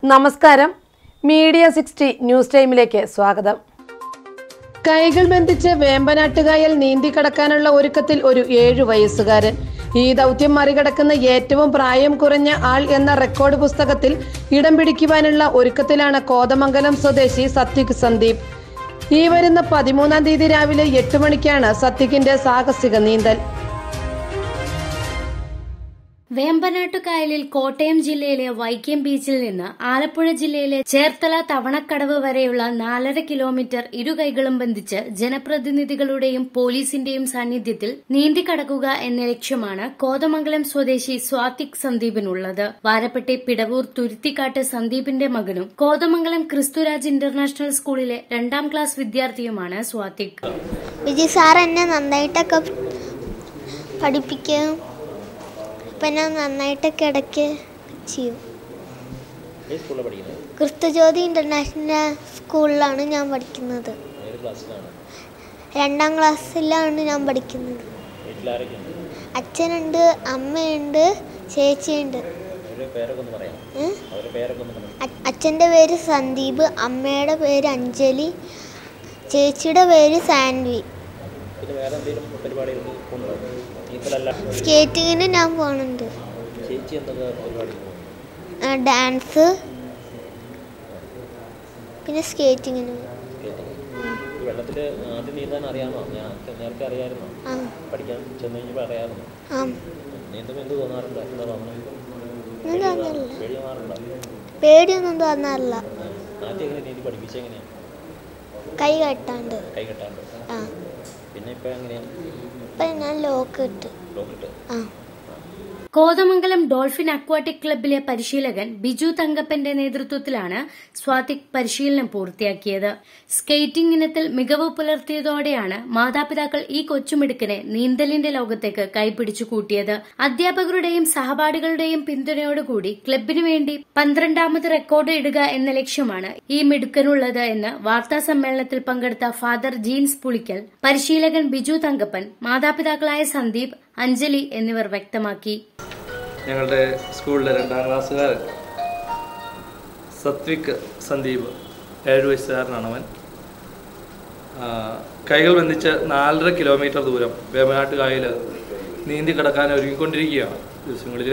നമസ്കാരം, media 60 news ടൈമിലേക്ക് സ്വാഗതം. കൈകൾ ബന്ധിച്ച് വേമ്പനാട്ടുകായൽ നീന്തിക്കടക്കാനുള്ള ഒരുക്കത്തിൽ ഒരു 7 വയസ്സുകാരൻ. ഈ ദൗത്യം മറികടക്കുന്ന ഏറ്റവും പ്രായം കുറഞ്ഞ ആൾ എന്ന റെക്കോർഡ് പുസ്തകത്തിൽ ഇടം പിടിക്കുവാനുള്ള ഒരുക്കത്തിലാണ് കോതമംഗലം സ്വദേശി സത്വിക് സന്ദീപ്. ഈ വരുന്ന 13-ാം തീയതി രാവിലെ 8 മണിക്കാണ് സത്വികിന്റെ സാഹസിക നീന്തൽ. വേമ്പനാട്ടുകായലിൽ കോട്ടയം ജില്ലയിലെ വൈക്കം ബീച്ചിൽ നിന്ന് ആലപ്പുഴ ജില്ലയിലെ ചേർത്തല തവണക്കടവ് വരെയുള്ള 4.5 കിലോമീറ്റർ ഇരു കൈകളും ബന്ധിച്ച് ജനപ്രതിനിധികളുടെയും പോലീസിന്റെയും സാന്നിധ്യത്തിൽ നീന്തിക്കടക്കുക എന്ന ലക്ഷ്യമാണ് കോതമംഗലം സ്വദേശി സ്വാതിക് സന്ദീപിനുള്ളത്. വാരപ്പെട്ടി പിടവൂർ തുരുത്തിക്കാട്ട് സന്ദീപിന്റെ മകനും കോതമംഗലം ക്രിസ്തുരാജ് ഇന്റർനാഷണൽ സ്കൂളിലെ 2ാം ക്ലാസ് വിദ്യാർത്ഥിയുമാണ് സ്വാതിക്. വിജയ് സാർ എന്നെ നന്നായിട്ടൊക്കെ പഠിപ്പിക്കും. ഞാൻ നന്നായിട്ടൊക്കെ ഇടയ്ക്ക് ചെയ്യും. ക്രിസ്തുജ്യോതി ഇന്റർനാഷണൽ സ്കൂളിലാണ് ഞാൻ പഠിക്കുന്നത്. 2ാം ക്ലാസ്സിലാണ് ഞാൻ പഠിക്കുന്നത്. അച്ഛനുണ്ട്, അമ്മയുണ്ട്, ചേച്ചിയുണ്ട്. അച്ഛൻ്റെ പേര് സന്ദീപ്, അമ്മയുടെ പേര് അഞ്ജലി, ചേച്ചിയുടെ പേര് സാൻവി. സ്കേറ്റിങ്ങിന് ഞാൻ പോകുന്നുണ്ട്. ഡാൻസ്, പിന്നെ സ്കേറ്റിങ്ങിന്. പേടിയൊന്നും തോന്നാറില്ല. കൈ കെട്ടാണ്ട്. ഇപ്പൊ ഞാൻ ലോക്ക് ഇട്ട്. കോതമംഗലം ഡോൾഫിൻ അക്വാട്ടിക് ക്ലബിലെ പരിശീലകൻ ബിജു തങ്കപ്പന്റെ നേതൃത്വത്തിലാണ് സ്വാതിക് പരിശീലനം പൂർത്തിയാക്കിയത്. സ്കേറ്റിംഗ് ഇനത്തിൽ മികവ് പുലർത്തിയതോടെയാണ് മാതാപിതാക്കൾ ഈ കൊച്ചുമിടുക്കനെ നീന്തലിന്റെ ലോകത്തേക്ക് കൈപിടിച്ചു കൂട്ടിയത്. അധ്യാപകരുടെയും സഹപാഠികളുടെയും പിന്തുണയോടുകൂടി ക്ലബിനു വേണ്ടി 12ാമത് റെക്കോർഡ് ഇടുക എന്ന ലക്ഷ്യമാണ് ഈ മിടുക്കനുള്ളത് എന്ന് വാർത്താ സമ്മേളനത്തിൽ പങ്കെടുത്ത ഫാദർ ജീൻസ് പുളിക്കൽ, പരിശീലകൻ ബിജു തങ്കപ്പൻ, മാതാപിതാക്കളായ സന്ദീപ്, അഞ്ജലി എന്നിവർ വ്യക്തമാക്കി. ഞങ്ങളുടെ സ്കൂളിലെ 2ാം ക്ലാസ്സുകാരൻ സത്വിക് സന്ദീപ്, 7 വയസ്സുകാരനാണ് അവൻ. കൈകൾ ബന്ധിച്ച് 4.5 കിലോമീറ്റർ ദൂരം വേമ്പനാട്ടുകായൽ നീന്തി കിടക്കാൻ ഒരുങ്ങിക്കൊണ്ടിരിക്കുകയാണ് ദിവസങ്ങളിൽ.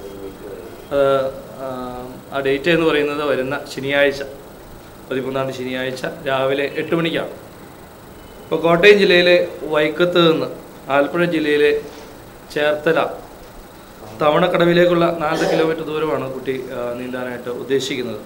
ആ ഡേറ്റ് എന്ന് പറയുന്നത് വരുന്ന ശനിയാഴ്ച, 13-ാം തീയതി ശനിയാഴ്ച രാവിലെ 8 മണിക്കാണ്. ഇപ്പോൾ കോട്ടയം ജില്ലയിലെ വൈക്കത്ത് നിന്ന് ആലപ്പുഴ ജില്ലയിലെ ചേർത്തല തവണക്കടവിലേക്കുള്ള 4 കിലോമീറ്റർ ദൂരമാണ് കുട്ടി നീന്താനായിട്ട് ഉദ്ദേശിക്കുന്നത്.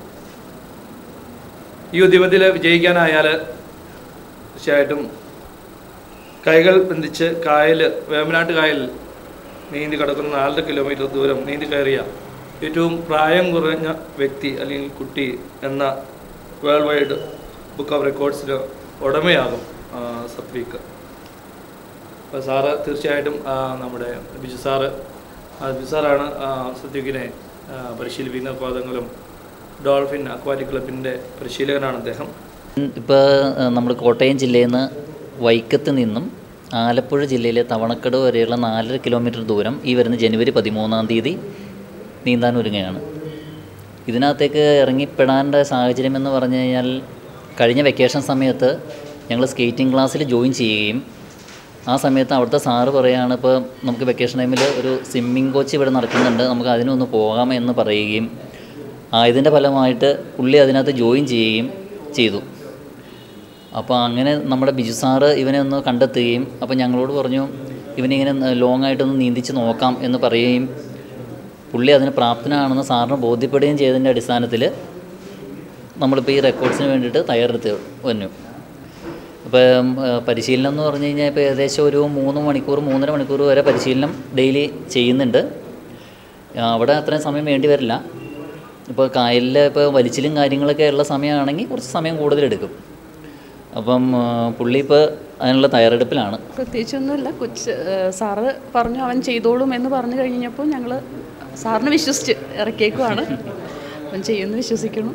ഈ ഉദ്യമത്തിൽ വിജയിക്കാനായാൽ തീർച്ചയായിട്ടും കൈകൾ ബന്ധിച്ച് വേമ്പനാട്ട് കായൽ നീന്തി കിടക്കുന്ന 4 കിലോമീറ്റർ ദൂരം നീന്തി കയറിയ ഏറ്റവും പ്രായം കുറഞ്ഞ വ്യക്തി അല്ലെങ്കിൽ കുട്ടി എന്ന വേൾഡ് വൈഡ് ബുക്ക് ഓഫ് റെക്കോർഡ്സിന് ഉടമയാകും സത്വിക്. അപ്പോൾ സാറ് തീർച്ചയായിട്ടും നമ്മുടെ ബിജു സാറാണ് സത്വികിനെ പരിശീലിപ്പിക്കുന്ന. കോതമംഗലം ഡോൾഫിൻ അക്വാറ്റിക് ക്ലബിൻ്റെ പരിശീലകനാണ് അദ്ദേഹം. ഇപ്പോൾ നമ്മൾ കോട്ടയം ജില്ലയിൽ നിന്ന് വൈക്കത്ത് നിന്നും ആലപ്പുഴ ജില്ലയിലെ തവണക്കടവ് വരെയുള്ള 4.5 കിലോമീറ്റർ ദൂരം ഈ വരുന്ന ജനുവരി 13-ാം തീയതി നീന്താൻ ഒരുങ്ങുകയാണ്. ഇതിനകത്തേക്ക് ഇറങ്ങിപ്പെടേണ്ട സാഹചര്യം എന്ന് പറഞ്ഞു കഴിഞ്ഞാൽ, കഴിഞ്ഞ വെക്കേഷൻ സമയത്ത് ഞങ്ങൾ സ്കേറ്റിംഗ് ക്ലാസ്സിൽ ജോയിൻ ചെയ്യുകയും ആ സമയത്ത് അവിടുത്തെ സാറ് പറയുകയാണ്, ഇപ്പോൾ നമുക്ക് വെക്കേഷൻ ടൈമിൽ ഒരു സ്വിമ്മിംഗ് കോച്ച് ഇവിടെ നടക്കുന്നുണ്ട്, നമുക്ക് അതിനൊന്ന് പോകാം എന്ന് പറയുകയും ഇതിൻ്റെ ഫലമായിട്ട് പുള്ളി അതിനകത്ത് ജോയിൻ ചെയ്യുകയും ചെയ്തു. അപ്പോൾ അങ്ങനെ നമ്മുടെ ബിജു സാറ് ഇവനെ ഒന്ന് കണ്ടെത്തുകയും അപ്പോൾ ഞങ്ങളോട് പറഞ്ഞു ഇവനിങ്ങനെ ലോങ് ആയിട്ടൊന്ന് നീന്തിച്ച് നോക്കാം എന്ന് പറയുകയും പുള്ളി അതിന് പ്രാപ്തനാണെന്ന് സാറിന് ബോധ്യപ്പെടുകയും ചെയ്തതിൻ്റെ അടിസ്ഥാനത്തിൽ നമ്മളിപ്പോൾ ഈ റെക്കോർഡ്സിന് വേണ്ടിയിട്ട് തയ്യാറെടുത്ത് വന്നു. ഇപ്പോൾ പരിശീലനം എന്ന് പറഞ്ഞു കഴിഞ്ഞാൽ ഇപ്പോൾ ഏകദേശം ഒരു 3 മണിക്കൂർ 3.5 മണിക്കൂർ വരെ പരിശീലനം ഡെയിലി ചെയ്യുന്നുണ്ട്. അവിടെ അത്രയും സമയം വേണ്ടി വരില്ല. ഇപ്പോൾ കായലിൽ ഇപ്പോൾ വലിച്ചിലും കാര്യങ്ങളൊക്കെ ഉള്ള സമയമാണെങ്കിൽ കുറച്ച് സമയം കൂടുതലെടുക്കും. അപ്പം പുള്ളി ഇപ്പോൾ അതിനുള്ള തയ്യാറെടുപ്പിലാണ്. പ്രത്യേകിച്ചൊന്നുമില്ല, സാറ് പറഞ്ഞു അവൻ ചെയ്തോളും എന്ന് പറഞ്ഞു കഴിഞ്ഞപ്പോൾ ഞങ്ങൾ സാറിന് വിശ്വസിച്ച് ഇറക്കിയേക്കുവാണ്. അവൻ ചെയ്യുമെന്ന് വിശ്വസിക്കണം.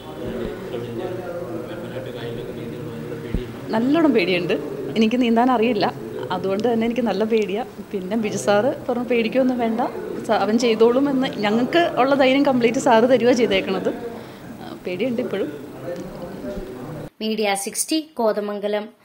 നല്ലോണം പേടിയുണ്ട്. എനിക്ക് നീന്താൻ അറിയില്ല, അതുകൊണ്ട് തന്നെ എനിക്ക് നല്ല പേടിയാണ്. പിന്നെ ബിജു സാറ് പറഞ്ഞു പേടിക്കൊന്നും വേണ്ട, അവൻ ചെയ്തോളും എന്ന്. ഞങ്ങൾക്ക് ഉള്ള ധൈര്യം കംപ്ലീറ്റ് സാറ് തരിക ചെയ്തേക്കണത്. പേടിയുണ്ട് ഇപ്പോഴും. മീഡിയ 60 കോതമംഗലം.